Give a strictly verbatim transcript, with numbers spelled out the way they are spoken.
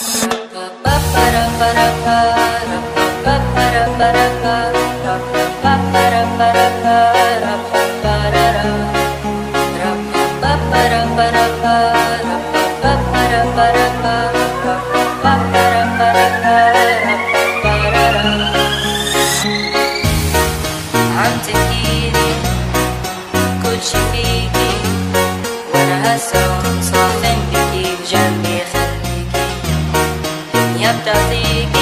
عم تحكيلي كل شي فيكي وانا هسه صافن بيكي بجنبي خليكي الدنيا بتعطيكي